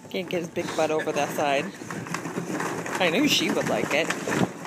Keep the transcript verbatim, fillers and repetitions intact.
Can't get his big butt over that side. I knew she would like it.